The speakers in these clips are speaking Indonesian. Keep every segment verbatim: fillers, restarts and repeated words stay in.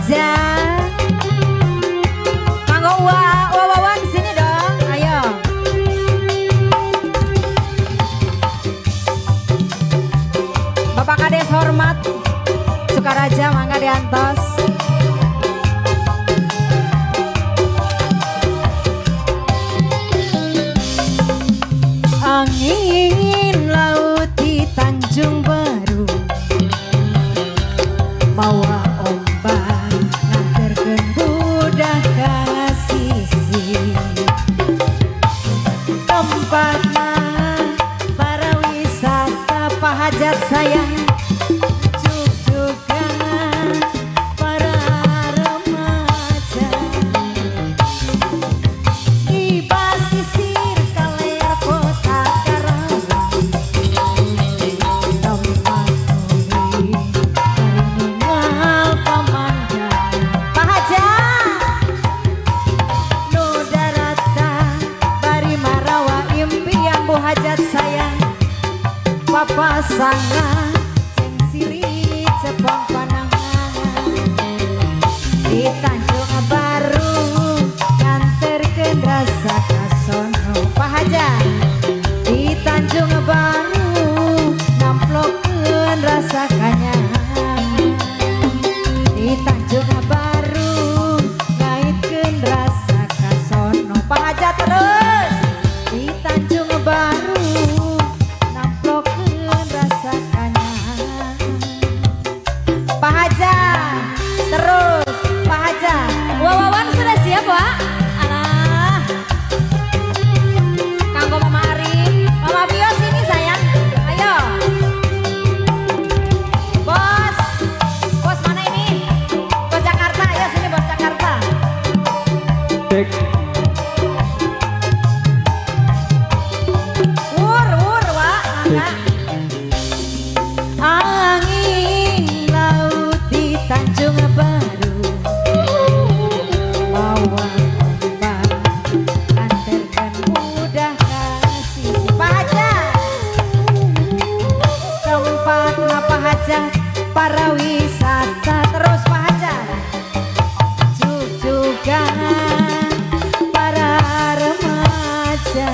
Hajat. Kanggo Wa Wawan sini dong, ayo. Bapak Kades hormat, Sukaraja mangga diantos. Angin laut di Tanjung Baru, mawa ombak nganterkeun budak ka sisi. Tempatna para wisata pahajat sayang, juga para remaja di basisir kaler kota Karawang. Tempat nuri meninggal pamandang pahajat nu darata bari marawa impian bu hajat sayang. Papa sanga ceng sirit cepong panangan di Tanjung Baru nganterkeun rasa kasono pahajat. Di Tanjung Baru namplokeun rasa kanyangan. Di Tanjung Baru ngaitkeun rasa kasono pahajat terus. Di Tanjung Baru namplokeun rasa kanyangan. Pahajat terus pahajat. Wawawan sudah siap Wak? Alah, kanggo Mama Ari, Mama Bio sini sayang, ayo. Bos, bos mana ini? Bos Jakarta, ayo sini bos Jakarta. Cek. Wur, wur Wak, mangga. Angin laut di Tanjung Baru, mawa ombak nganterkeun budak ka sisi. Pahajat tempatna pahajat para wisata terus pahajat juga para remaja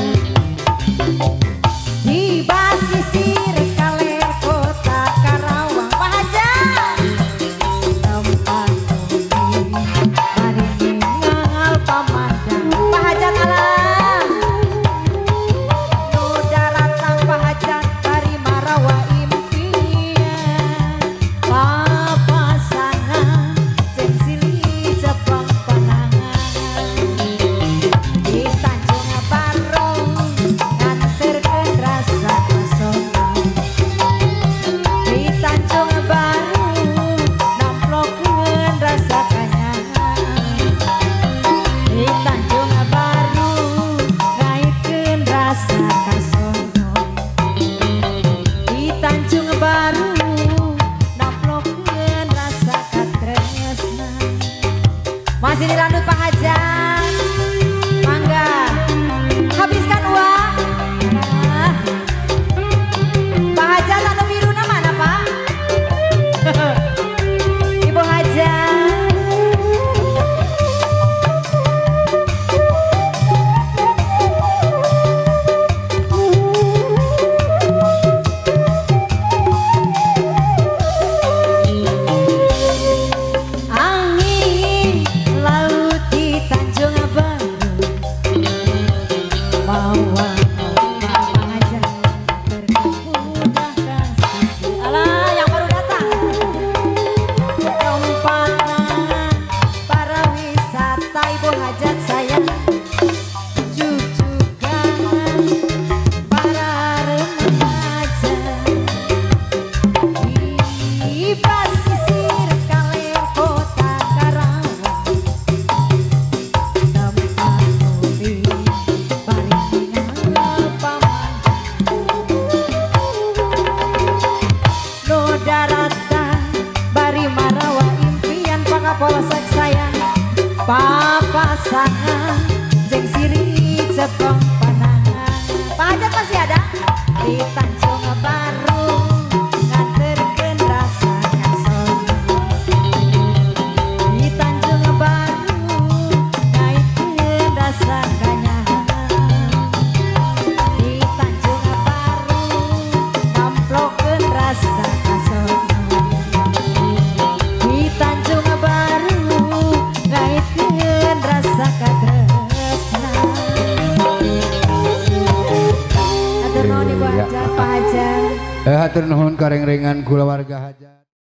di basisir kaler kota Karawang pahajat. Tempat nuri bari ningal pamandang pahajat alam nu daratang pahajat bari marawa impian. Papasangan ceng silih cepong panangan di Tanjung Baru nganterkeun rasa kasono. Di Tanjung Baru namplokeun rasa kanyangan. Di Tanjung Baru ngaitkeun rasa kasono. Di Tanjung Baru namplokeun rasa katresnan. Masih dilanjut pahajat, mangga habiskan uang. Nah, pahajat anu biruna mana Pak? Ibu hajat. Angin laut di Tanjung Baru, mawa ombak pahajat berkebudah ka sisi. Alah, yang baru datang. Tempatna para wisata ibu hajat sayang, juga para remaja di basisir kaler kota Karawang. Tempat nuri bari ningal pamandang nu darata bari marawa impian pangapolsek sayang. Papasangan jeng siri cepong panangan pahajat masih ada di Tanjung Baru nganterkeun rasa kasono. hatur nuhun kareng-rengan kula warga Haja.